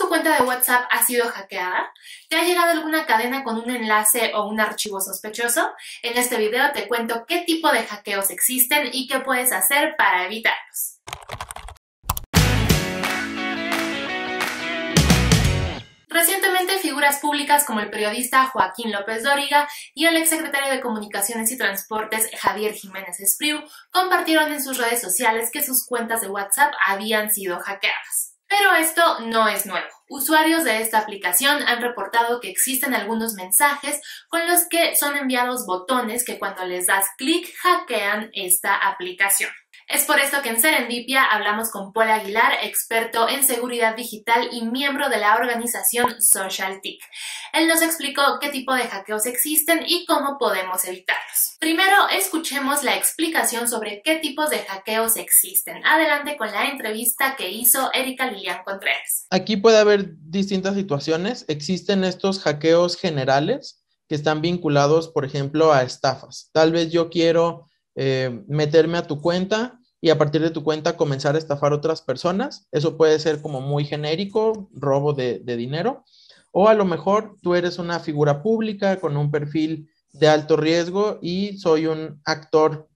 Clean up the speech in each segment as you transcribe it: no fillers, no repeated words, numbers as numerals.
tu cuenta de WhatsApp ha sido hackeada? ¿Te ha llegado alguna cadena con un enlace o un archivo sospechoso? En este video te cuento qué tipo de hackeos existen y qué puedes hacer para evitarlos. Recientemente, figuras públicas como el periodista Joaquín López Dóriga y el exsecretario de Comunicaciones y Transportes Javier Jiménez Espriu compartieron en sus redes sociales que sus cuentas de WhatsApp habían sido hackeadas. Pero esto no es nuevo. Usuarios de esta aplicación han reportado que existen algunos mensajes con los que son enviados botones que cuando les das clic hackean esta aplicación. Es por esto que en Serendipia hablamos con Paul Aguilar, experto en seguridad digital y miembro de la organización SocialTIC. Él nos explicó qué tipo de hackeos existen y cómo podemos evitarlos. Primero, escuchemos la explicación sobre qué tipos de hackeos existen. Adelante con la entrevista que hizo Erika Lilian Contreras. Aquí puede haber distintas situaciones. Existen estos hackeos generales que están vinculados, por ejemplo, a estafas. Tal vez yo quiero meterme a tu cuenta y a partir de tu cuenta comenzar a estafar a otras personas. Eso puede ser como muy genérico, robo de dinero. O a lo mejor tú eres una figura pública con un perfil de alto riesgo y soy un actor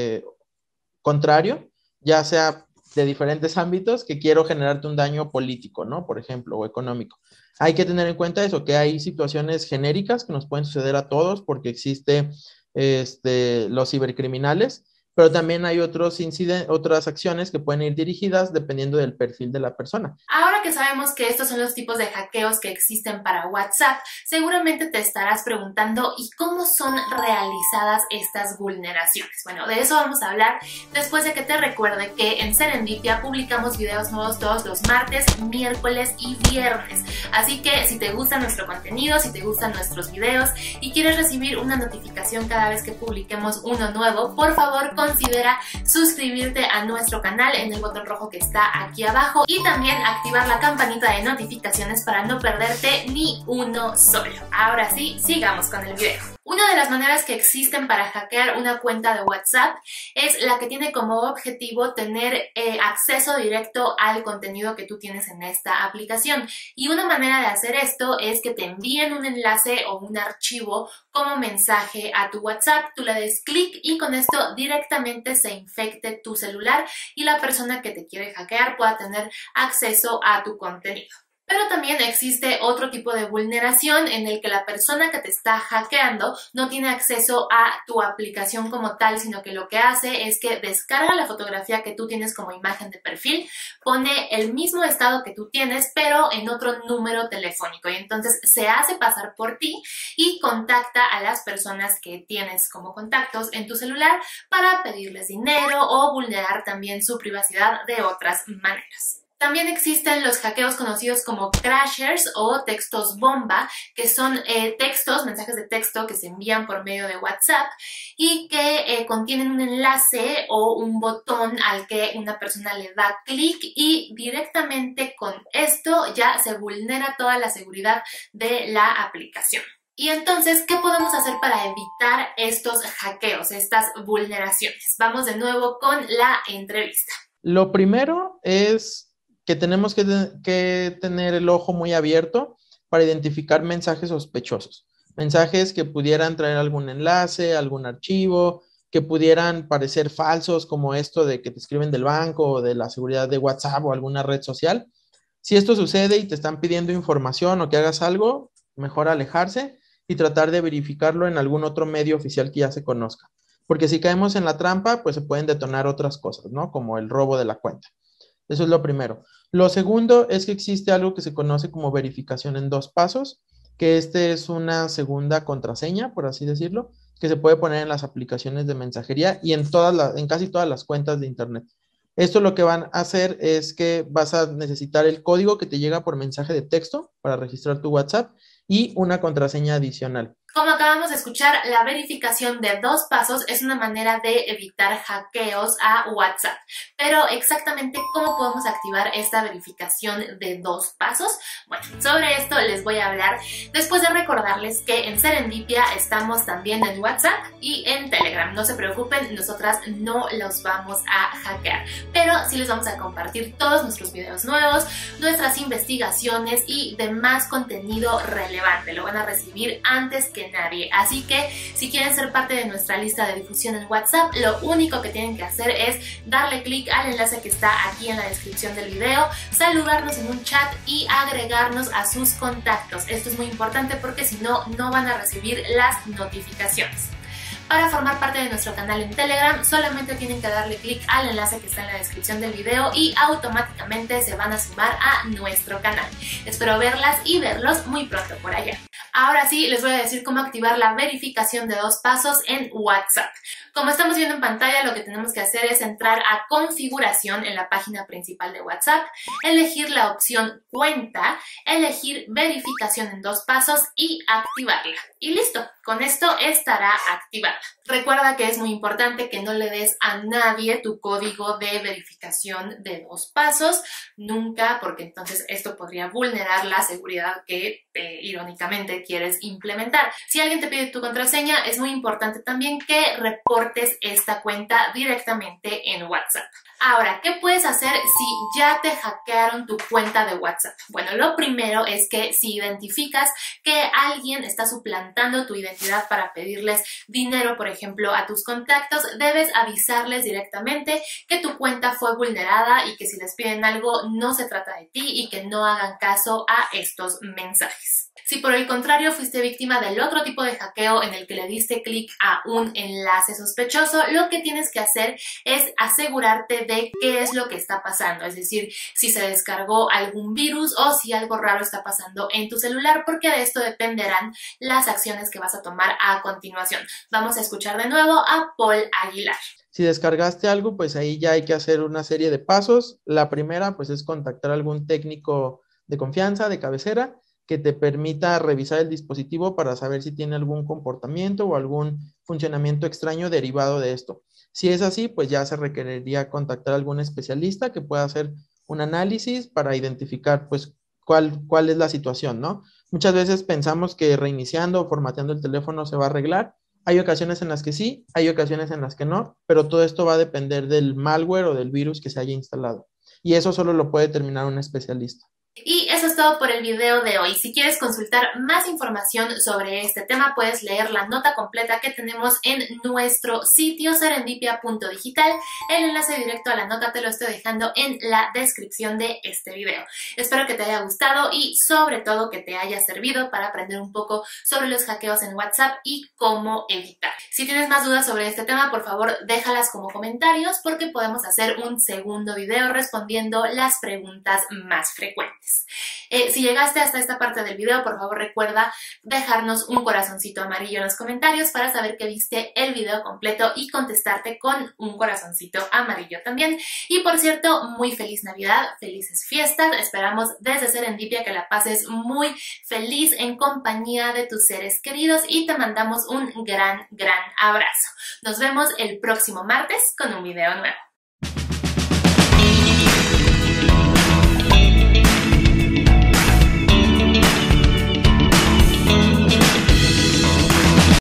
contrario, ya sea de diferentes ámbitos, que quiero generarte un daño político, ¿no? Por ejemplo, o económico. Hay que tener en cuenta eso, que hay situaciones genéricas que nos pueden suceder a todos porque existe los cibercriminales, pero también hay otras acciones que pueden ir dirigidas dependiendo del perfil de la persona. Ahora que sabemos que estos son los tipos de hackeos que existen para WhatsApp, seguramente te estarás preguntando ¿y cómo son realizadas estas vulneraciones? Bueno, de eso vamos a hablar después de que te recuerde que en Serendipia publicamos videos nuevos todos los martes, miércoles y viernes. Así que si te gusta nuestro contenido, si te gustan nuestros videos y quieres recibir una notificación cada vez que publiquemos uno nuevo, por favor considera suscribirte a nuestro canal en el botón rojo que está aquí abajo y también activar la campanita de notificaciones para no perderte ni uno solo. Ahora sí, sigamos con el video. Una de las maneras que existen para hackear una cuenta de WhatsApp es la que tiene como objetivo tener acceso directo al contenido que tú tienes en esta aplicación. Y una manera de hacer esto es que te envíen un enlace o un archivo como mensaje a tu WhatsApp, tú le des clic y con esto directamente se infecte tu celular y la persona que te quiere hackear pueda tener acceso a tu contenido. Pero también existe otro tipo de vulneración en el que la persona que te está hackeando no tiene acceso a tu aplicación como tal, sino que lo que hace es que descarga la fotografía que tú tienes como imagen de perfil, pone el mismo estado que tú tienes, pero en otro número telefónico. Y entonces se hace pasar por ti y contacta a las personas que tienes como contactos en tu celular para pedirles dinero o vulnerar también su privacidad de otras maneras. También existen los hackeos conocidos como crashers o textos bomba, que son mensajes de texto que se envían por medio de WhatsApp y que contienen un enlace o un botón al que una persona le da clic y directamente con esto ya se vulnera toda la seguridad de la aplicación. Y entonces, ¿qué podemos hacer para evitar estos hackeos, estas vulneraciones? Vamos de nuevo con la entrevista. Lo primero es que tenemos que tener el ojo muy abierto para identificar mensajes sospechosos. Mensajes que pudieran traer algún enlace, algún archivo, que pudieran parecer falsos, como esto de que te escriben del banco o de la seguridad de WhatsApp o alguna red social. Si esto sucede y te están pidiendo información o que hagas algo, mejor alejarse y tratar de verificarlo en algún otro medio oficial que ya se conozca. Porque si caemos en la trampa, pues se pueden detonar otras cosas, ¿no? Como el robo de la cuenta. Eso es lo primero. Lo segundo es que existe algo que se conoce como verificación en 2 pasos, que es una segunda contraseña, por así decirlo, que se puede poner en las aplicaciones de mensajería y en casi todas las cuentas de internet. Esto lo que van a hacer es que vas a necesitar el código que te llega por mensaje de texto para registrar tu WhatsApp y una contraseña adicional. Como acabamos de escuchar, la verificación de 2 pasos es una manera de evitar hackeos a WhatsApp. Pero exactamente cómo podemos activar esta verificación de 2 pasos. Bueno, sobre esto les voy a hablar después de recordarles que en Serendipia estamos también en WhatsApp y en Telegram. No se preocupen, nosotras no los vamos a hackear, pero sí les vamos a compartir todos nuestros videos nuevos, nuestras investigaciones y demás contenido relevante. Lo van a recibir antes que nadie. Así que si quieren ser parte de nuestra lista de difusión en WhatsApp, lo único que tienen que hacer es darle clic al enlace que está aquí en la descripción del video, saludarnos en un chat y agregarnos a sus contactos. Esto es muy importante porque si no, no van a recibir las notificaciones. Para formar parte de nuestro canal en Telegram, solamente tienen que darle clic al enlace que está en la descripción del video y automáticamente se van a sumar a nuestro canal. Espero verlas y verlos muy pronto por allá. Ahora sí, les voy a decir cómo activar la verificación de 2 pasos en WhatsApp. Como estamos viendo en pantalla, lo que tenemos que hacer es entrar a configuración en la página principal de WhatsApp, elegir la opción cuenta, elegir verificación en 2 pasos y activarla. Y listo, con esto estará activada. Recuerda que es muy importante que no le des a nadie tu código de verificación de 2 pasos, nunca, porque entonces esto podría vulnerar la seguridad que irónicamente quieres implementar. Si alguien te pide tu contraseña, es muy importante también que reportes esta cuenta directamente en WhatsApp. Ahora, ¿qué puedes hacer si ya te hackearon tu cuenta de WhatsApp? Bueno, lo primero es que si identificas que alguien está suplantando tu identidad para pedirles dinero, por ejemplo, a tus contactos, debes avisarles directamente que tu cuenta fue vulnerada y que si les piden algo no se trata de ti y que no hagan caso a estos mensajes. Si por el contrario fuiste víctima del otro tipo de hackeo en el que le diste clic a un enlace sospechoso, lo que tienes que hacer es asegurarte de qué es lo que está pasando, es decir, si se descargó algún virus o si algo raro está pasando en tu celular, porque de esto dependerán las acciones que vas a tomar a continuación. Vamos a escuchar de nuevo a Paul Aguilar. Si descargaste algo, pues ahí ya hay que hacer una serie de pasos. La primera, pues es contactar a algún técnico de confianza, de cabecera, que te permita revisar el dispositivo para saber si tiene algún comportamiento o algún funcionamiento extraño derivado de esto. Si es así, pues ya se requeriría contactar a algún especialista que pueda hacer un análisis para identificar pues cuál es la situación, ¿no? Muchas veces pensamos que reiniciando o formateando el teléfono se va a arreglar. Hay ocasiones en las que sí, hay ocasiones en las que no, pero todo esto va a depender del malware o del virus que se haya instalado. Y eso solo lo puede determinar un especialista. Y eso es todo por el video de hoy. Si quieres consultar más información sobre este tema, puedes leer la nota completa que tenemos en nuestro sitio serendipia.digital. El enlace directo a la nota te lo estoy dejando en la descripción de este video. Espero que te haya gustado y sobre todo que te haya servido para aprender un poco sobre los hackeos en WhatsApp y cómo evitar. Si tienes más dudas sobre este tema, por favor déjalas como comentarios porque podemos hacer un segundo video respondiendo las preguntas más frecuentes. Si llegaste hasta esta parte del video, por favor recuerda dejarnos un corazoncito amarillo en los comentarios para saber que viste el video completo y contestarte con un corazoncito amarillo también. Y por cierto, muy feliz Navidad, felices fiestas. Esperamos desde Serendipia que la pases muy feliz en compañía de tus seres queridos y te mandamos un gran abrazo. Nos vemos el próximo martes con un video nuevo.